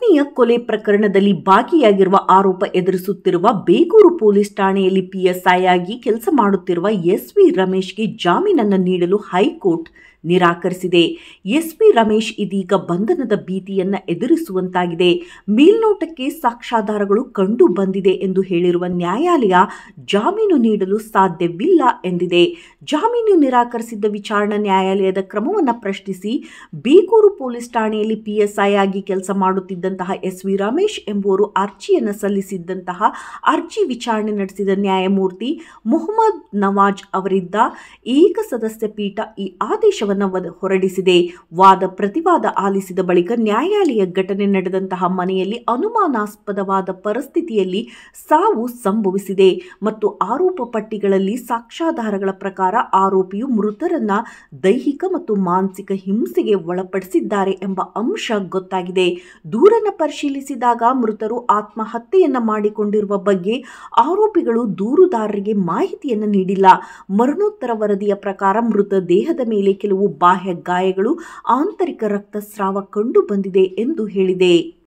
ಪತ್ನಿಯ ಕೊಲೆ ಪ್ರಕರಣದಲ್ಲಿ ಭಾಗಿಯಾಗಿರುವ ಆರೋಪ ಎದುರಿಸುತ್ತಿರುವ ಬೇಗೂರು ಪೊಲೀಸ್ ಠಾಣೆಯಲ್ಲಿ ಪಿಎಸ್ಐ ಆಗಿ ಕೆಲಸ ಮಾಡುತ್ತಿರುವ ಎಸ್ವಿ ರಮೇಶ್ಗೆ ಜಾಮೀನನ್ನು ನೀಡಲು ಹೈಕೋರ್ಟ್ ನಿರಾಕರಿಸಿದೆ. ಎಸ್ಪಿ ರಮೇಶ್ ಇದೀಗ ಬಂಧನದ ಭೀತಿಯನ್ನ ಎದುರಿಸುವಂತಾಗಿದೆ. ಮೇಲ್ನೋಟಕ್ಕೆ ಸಾಕ್ಷ್ಯಾಧಾರಗಳು ಕಂಡು ಬಂದಿದೆ ಎಂದು ಹೇಳಿರುವ ನ್ಯಾಯಾಲಯ ಜಾಮೀನು ನೀಡಲು ಸಾಧ್ಯವಿಲ್ಲ ಎಂದಿದೆ. ಜಾಮೀನು ನಿರಾಕರಿಸಿದ್ದ ವಿಚಾರಣಾ ನ್ಯಾಯಾಲಯದ ಕ್ರಮವನ್ನು ಪ್ರಶ್ನಿಸಿ ಬೇಗೂರು ಪೊಲೀಸ್ ಠಾಣೆಯಲ್ಲಿ ಪಿಎಸ್ಐ ಆಗಿ ಕೆಲಸ ಮಾಡುತ್ತಿದ್ದಂತಹ ಎಸ್ವಿ ರಮೇಶ್ ಎಂಬುವರು ಅರ್ಜಿಯನ್ನು ಸಲ್ಲಿಸಿದ್ದಂತಹ ಅರ್ಜಿ ವಿಚಾರಣೆ ನಡೆಸಿದ ನ್ಯಾಯಮೂರ್ತಿ ಮೊಹಮ್ಮದ್ ನವಾಜ್ ಅವರಿದ್ದ ಏಕಸದಸ್ಯ ಪೀಠ ಈ ಆದೇಶವನ್ನು ಹೊರಡಿಸಿದೆ. ವಾದ ಪ್ರತಿವಾದ ಆಲಿಸಿದ ಬಳಿಕ ನ್ಯಾಯಾಲಯ ಘಟನೆ ನಡೆದಂತಹ ಮನೆಯಲ್ಲಿ ಅನುಮಾನಾಸ್ಪದವಾದ ಪರಿಸ್ಥಿತಿಯಲ್ಲಿ ಸಾವು ಸಂಭವಿಸಿದೆ ಮತ್ತು ಆರೋಪ ಪಟ್ಟಿಗಳಲ್ಲಿ ಸಾಕ್ಷ್ಯಾಧಾರಗಳ ಪ್ರಕಾರ ಆರೋಪಿಯು ಮೃತರನ್ನ ದೈಹಿಕ ಮತ್ತು ಮಾನಸಿಕ ಹಿಂಸೆಗೆ ಒಳಪಡಿಸಿದ್ದಾರೆ ಎಂಬ ಅಂಶ ಗೊತ್ತಾಗಿದೆ. ದೂರನ್ನು ಪರಿಶೀಲಿಸಿದಾಗ ಮೃತರು ಆತ್ಮಹತ್ಯೆಯನ್ನ ಮಾಡಿಕೊಂಡಿರುವ ಬಗ್ಗೆ ಆರೋಪಿಗಳು ದೂರುದಾರರಿಗೆ ಮಾಹಿತಿಯನ್ನು ನೀಡಿಲ್ಲ. ಮರಣೋತ್ತರ ವರದಿಯ ಪ್ರಕಾರ ಮೃತ ದೇಹದ ಮೇಲೆ ಕೆಲವು ಬಾಹ್ಯ ಗಾಯಗಳು, ಆಂತರಿಕ ರಕ್ತಸ್ರಾವ ಕಂಡು ಬಂದಿದೆ ಎಂದು ಹೇಳಿದೆ.